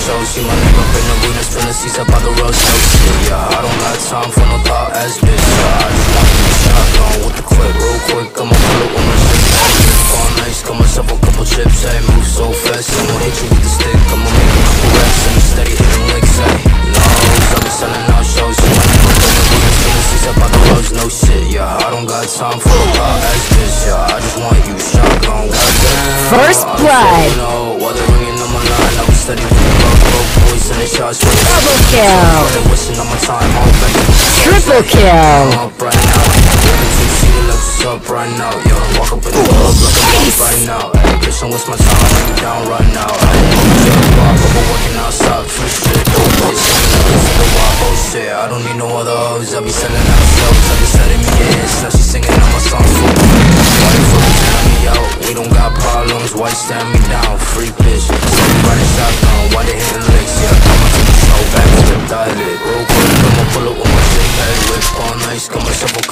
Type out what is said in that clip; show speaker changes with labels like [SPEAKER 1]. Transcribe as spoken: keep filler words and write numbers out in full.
[SPEAKER 1] shows. See my name up in the arenas, from the seats up by the roads, no shit, yeah. I don't got time for no thought ass bitch, yeah. I just want to be shotgun with the clip, real quick. I'ma pull it with my shit, hey. All nice, got myself a couple chips, hey. Move so fast, I'ma hit you with the stick. I'ma make a couple reps and steady hitting licks, hey. No, I've been selling out shows. See my name up in the arenas, from the seats up by the roads, no shit, yeah. I don't got time for no thought ass bitch, yeah. I just want you shotgun, goddamn.
[SPEAKER 2] First blood.
[SPEAKER 1] While they're ringing on my line, I was steady with the rough, broke boys and they shots for the
[SPEAKER 2] Double kill.
[SPEAKER 1] They're wasting all my time, all back.
[SPEAKER 2] Triple kill.
[SPEAKER 1] I'm up right now. Living two seater, let's up right now. Yo, walk up in the club like I'm up right now. Hey, bitch, don't waste my time, I'm down right now. I ain't on the job, I've been working outside for shit. Don't bitch, I'm in the wild, oh shit. I don't need no other hoes, I be selling out shows. I be selling me hits, now she singing all my songs for me. Why you fucking turn me out? We don't got problems, why you stand me down? Free bitch, steady riding shotgun, why they hitting licks? Yeah, come on to the show, back to the dialect. Real quick, I'ma pull up with my shit, hey. Whip all nice, got myself a